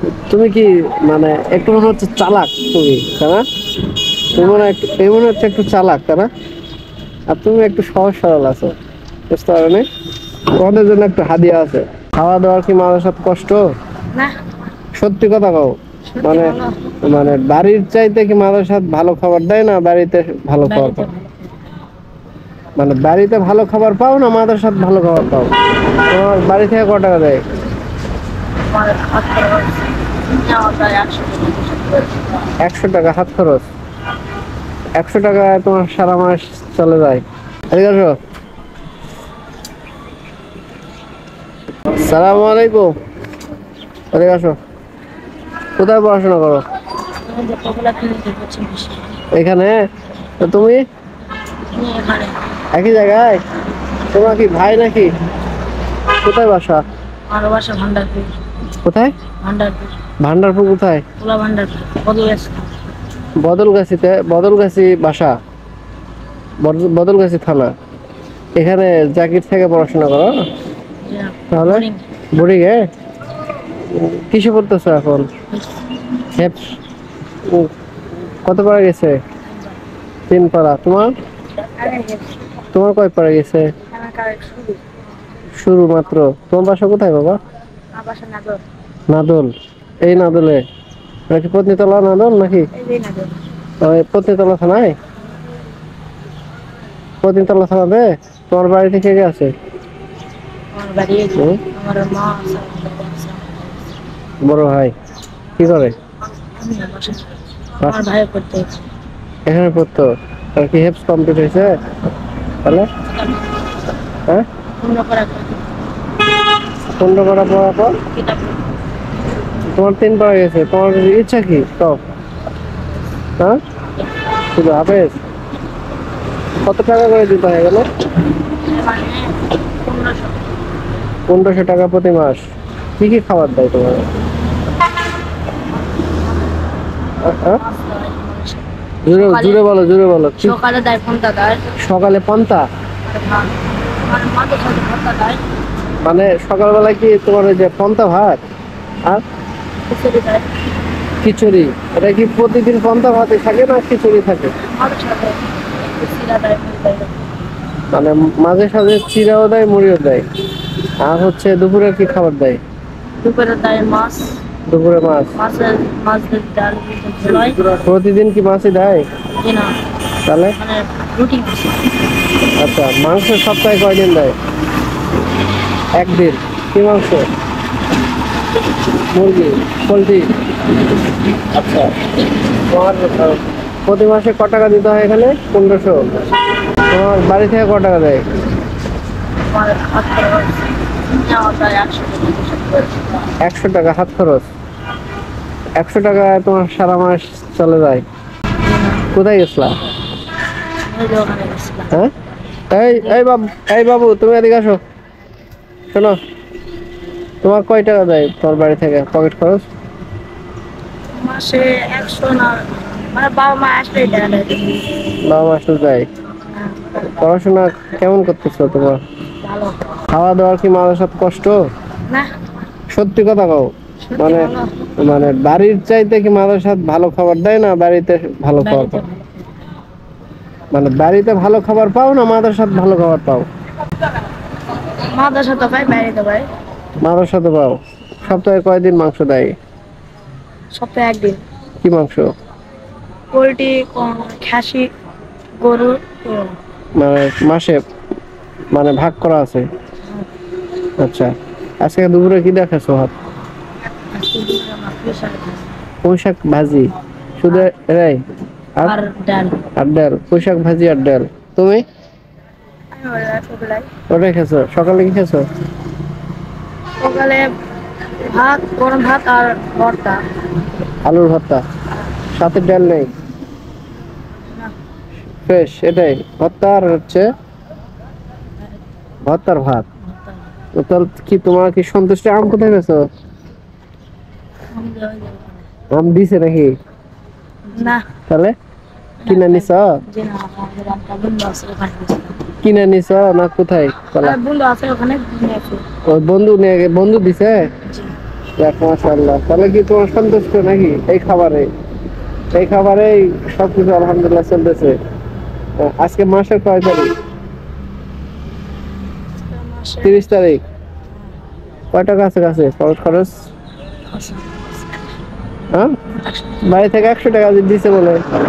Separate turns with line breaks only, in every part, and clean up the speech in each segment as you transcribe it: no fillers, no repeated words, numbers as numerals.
তুমি কি মানে একটু মনে হচ্ছে চালাক তুমি, তাই না? তুমি
না
মনে
ভাই।
হয় এই মনে হচ্ছে একটু চালাক, তাই না? আর তুমি একটু সহজ সরল আছো, বুঝতে পারো না? তোমাদের জন্য একটু হাদিয়া আছে। খাওয়া দাওয়ার কি মাঝে সাথে কষ্ট?
না,
সত্যি কথা কও।
সত্যি
মানে
ভালো।
মানে বাড়ির চাইতে কি মাঝে সাথে ভালো খাবার দেয় না বাড়িতে ভালো খাবার
বাড়িতে
পাও?
ভালো খাবার দেয়।
মানে বাড়িতে ভালো খাবার পাও না মাদের সাথে ভালো খাবার পাও? তোমার বাড়ি থেকে কত টাকা দেয়?
আমার হাত খরচ নেওয়া যায় 100 টাকা 200 টাকা।
100 টাকা হাত খরচ? 100 টাকায় তোমার সারা মাস চলে যায়। এদিকে আসো। সালাম আলাইকুম। এদিকে আসো। কোথায় পড়াশোনা করো?
আমি যে পপুলার ক্লিনিকে করছি বেশি।
এখানে? তো তুমি
আমি এখানে।
একই জায়গায়? তোমরা কি ভাই নাকি? কোথায় বাসা?
আমার বাসা ভান্ডারপুর।
কোথায়?
ভান্ডারপুর।
ভান্ডারপুর কোথায়?
পোলা ভান্ডারপুর বদলে গেছে।
বদলগাছিতে? বদলগাছি বাসা, বদলগাছি থানা। এখানে জাকির থেকে পড়াশোনা করো? তাহলে
বোরিং।
বোর্ডিং এ? কিসে পড়তেছো এখন? হেপস। উম, কত পারা গেছে? 3 পারা। তোমার? তোমার কয় পারা গেছে? শুরু মাত্র। তোমার বাসা কোথায় বাবা?
আমার বাসা নাগর।
নাদল? এই নাদলে নাকি পত্নীতলা নাদল নাকি?
এই যে নাগর।
ওই পত্নীতলা থানায়? পত্নীতলা থানাতে তোমার বাড়ি থেকে কে আছে?
আমার বাড়ি এই যে।
হুম?
আমার মা আছে, আমার বাবা আছে, আমার ভাই আছে।
বড় ভাই কি করে?
আমি না বাসা। আমার ভাই পড়তে গেছে।
এখানে পড়তো? আর কি হেপস কমপ্লিট হয়েছে তাহলে? হ্যাঁ,
পূর্ণ করা
15 পারা পড়ার পর
কিতাব
তোমার 3 পারা গেছে। তোমার ইচ্ছা কি তো? হ্যাঁ, শুধু হাফেজ? কত টাকা করে দিতে হয় গেল?
মানে 1500।
1500 টাকা প্রতি মাস। কি কি খাবার দেয় তোমার? হ্যাঁ?
মাছ দেয় মাংস।
জুড়ে
সকালে
জুড়ে বলো, জুড়ে বলো কি?
সকালে দেয় ফোনটা দেয়।
সকালে পান্তা?
আর ভাত। আর মাঝে সাথে ভাতটা দেয়।
মানে সকালবেলায় কি তোমার ওই যে পান্তা ভাত আর
খিচুড়ি দেয়।
খিচুড়ি? এটা কি প্রতিদিন পান্তা ভাতই থাকে না খিচুড়ি থাকে?
মাঝে সাথে চিরা দেয়, মুড়ি দেয়।
মানে মাঝে সাঝে চিড়াও দেয় মুড়িও দেয়। আর হচ্ছে দুপুরে কি খাবার দেয়?
দুপুরে দেয় মাছ।
দুপুরে মাছ?
মাছের ডাল ঝোল হয়।
প্রতিদিন কি মাছই দেয়?
জি না,
তাহলে?
মানে রুটি খাচ্ছি।
আচ্ছা, মাংস সপ্তাহে কয়দিন দেয়? একদিন। কি মাংস? মুরগি, পোলট্রি? আচ্ছা, তোমার প্রতি মাসে ক টাকা দিতে হয় এখানে? 1500। তোমার বাড়ি থেকে ক টাকা দেয়?
আমার হাত খরচ নেওয়া যায় 100 টাকা 200 টাকা।
100 টাকা হাত খরচ? 100 টাকায় তোমার সারা মাস চলে যায়। কোথায় গেছিলা?
ওই যে ওখানে গেছিলাম।
হ্যাঁ, এই এই বাবু, এই বাবু তুমি এদিকে আসো। শোনো, তোমার কয় টাকা দেয় তোমার বাড়ি থেকে পকেট খরচ?
মাসে 100 না, মানে বাবা মা আসলে টাকা দেয়।
বাবা মাস তো দেয়।
হ্যাঁ,
পড়াশোনা কেমন করতেছো তোমার?
ভালো।
খাওয়া দাওয়ার কি মাঝে সাথে কষ্ট?
না,
সত্যি কথা কও।
সত্যি
মানে
ভালো।
মানে বাড়ির চাইতে কি মাঝে সাথে ভালো খাবার দেয় না বাড়িতে ভালো খাবার
বাড়িতে
পাও?
ভালো।
মানে বাড়িতে ভালো খাবার পাও না মাদের সাথে ভালো খাবার পাও?
মাদের সাথে পাই, বাইরে পাই।
মাদের সাথে পাও। সপ্তাহে কয়দিন মাংস দেয়?
সপ্তাহে একদিন।
কি মাংস?
পোলট্রি, খাসি, গরু এরকম।
মানে মাসে মানে ভাগ করা আছে? আচ্ছা, আজকে দুপুরে কি দেখাছো হাত?
আজকে দুপুরে আমার পুঁই শাক ভাজি।
পুঁই শাক ভাজি শুধু? এরাই? আর
আর ডাল।
আর ডাল? পুঁই শাক ভাজি আর ডাল। তুমি
আমি ওই ছোটবেলায়
ওটাই খেছো? সকালে কি খেছো?
সকালে ভাত, গরম ভাত আর ভর্তা।
আলুর ভর্তা? সাথে ডাল নেই?
না,
ফ্রেশ এটাই ভর্তা আর হচ্ছে ভর্তার ভাত?
ভর্তা।
তো তাহলে কি তোমার কি সন্তুষ্ট? আম কোথায় গেছো?
আমি যে ওই যে ওখানে।
আম দিছে নাকি?
না,
তাহলে কিনে নিছ?
জি না, আমাদের একটা বন্ধু আছে ওখানে গেছিলাম।
কিনে নিছ না কোথায় কলা?
আমার বন্ধু আছে ওখানে, নিয়ে আসি।
ওই বন্ধু নিয়ে বন্ধু দিছে?
জি।
যাক মাশাআল্লাহ, তাহলে কি তোমার সন্তুষ্ট নাকি এই খাবারে? এই খাবারেই সবকিছু আলহামদুলিল্লাহ চলতেছে। আজকে মাসের কয় তারিখ?
মাসে
30 তারিখ। কয় টাকা আছে কাছে খরচ খরচ? হ্যাঁ, বাড়ি থেকে 100 টাকা দিচ্ছে বলে।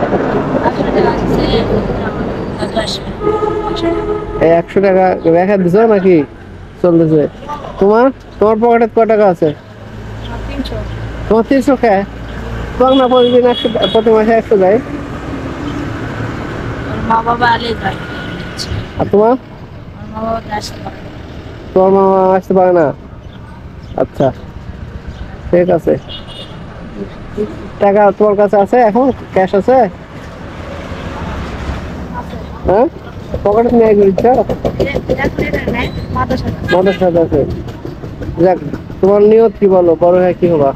এই 100 টাকা রেখা দিছো নাকি চলতেছে? তোমার তোমার পকেটে কয় টাকা আছে?
300।
তোমার 300 খায়? তোমার না প্রতিদিন 100, প্রতি মাসে 100 দেয়।
মা বাবা আলে যায়।
আর তোমার?
মা বাবা আসতে পারে না।
তোমার মামা আসতে পারে না? আচ্ছা, ঠিক আছে। টাকা তোমার কাছে আছে এখন? ক্যাশ আছে? হ্যাঁ, পকেটে নিয়ে ঘুরছো? মাদ্রাসাতে আছে। যাক, তোমার নিয়ত কি বলো, বড় হয়ে কি হবা?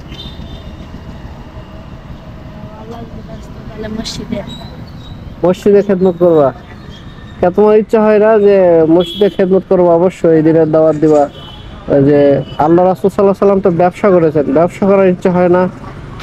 মসজিদে খেদমত করবা? কে তোমার ইচ্ছা হয় না যে মসজিদে খেদমত করবো, অবশ্যই দিনের দাওয়াত দিবা? ওই যে আল্লাহ রাসূল সাল্লাল্লাহু আলাইহি সাল্লাম তো ব্যবসা করেছেন, ব্যবসা করার ইচ্ছা হয় না?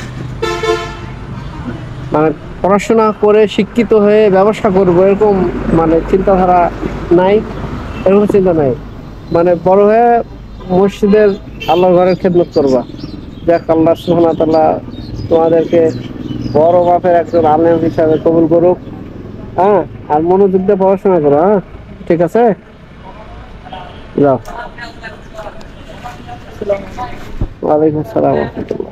মানে পড়াশোনা করে শিক্ষিত হয়ে ব্যবসা করবো এরকম মানে চিন্তাধারা নাই? এরকম চিন্তা নাই, মানে বড় হয়ে মসজিদের আল্লাহর ঘরের খেদমত করবা। যাক, আল্লাহ সুবহানাহু ওয়া তাআলা তোমাদেরকে বড় মাপের একজন আলেম হিসাবে কবুল করুক। হ্যাঁ, আর মনোযোগ দিয়ে পড়াশোনা করো। হ্যাঁ, ঠিক আছে, যাও। ওয়ালাইকুম আসসালাম ওয়া রাহমাতুল্লাহ।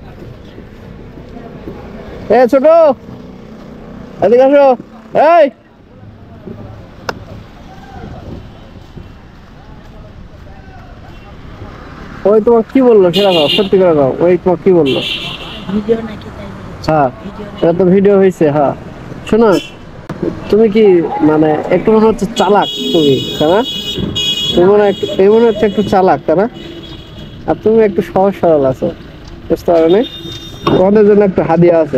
এ ছোট, এদিকে আসো। এই, ওই তোমার কি বললো সেটা দাও, সত্যি করে দাও। ওই তোমার কি বললো?
ভিডিও নাকি তাই বলছে।
হ্যাঁ,
ভিডিও
এটা তো ভিডিও হয়েছে। হ্যাঁ, শোনো, তুমি কি মানে একটু মনে হচ্ছে চালাক তুমি, তাই না? তুমি মনে হয় একটু, এই মনে হচ্ছে একটু চালাক, তাই না? আর তুমি একটু সহজ সরল আছো, বুঝতে পারো না? তোমাদের জন্য একটু হাদিয়া আছে,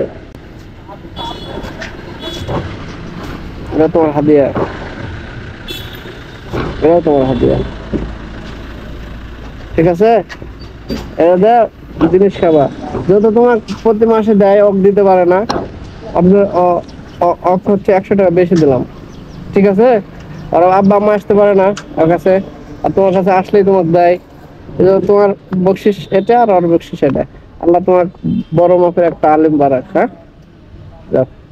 এটা তোমার হাদিয়া, এটা তোমার হাদিয়া, ঠিক আছে? এটা দেয় জিনিস খাবা, যত তোমার প্রতি মাসে দেয় অক দিতে পারে না। অক হচ্ছে 100 টাকা বেশি দিলাম, ঠিক আছে? আর আব্বা আম্মা আসতে পারে না ওর কাছে, আর তোমার কাছে আসলেই তোমার দেয়। এই জন্য তোমার বকশিস এটা, আর ওর বকশিস এটা। আল্লাহ তোমার বড় মাপের একটা আলিম বারাক। হ্যাঁ, যাও।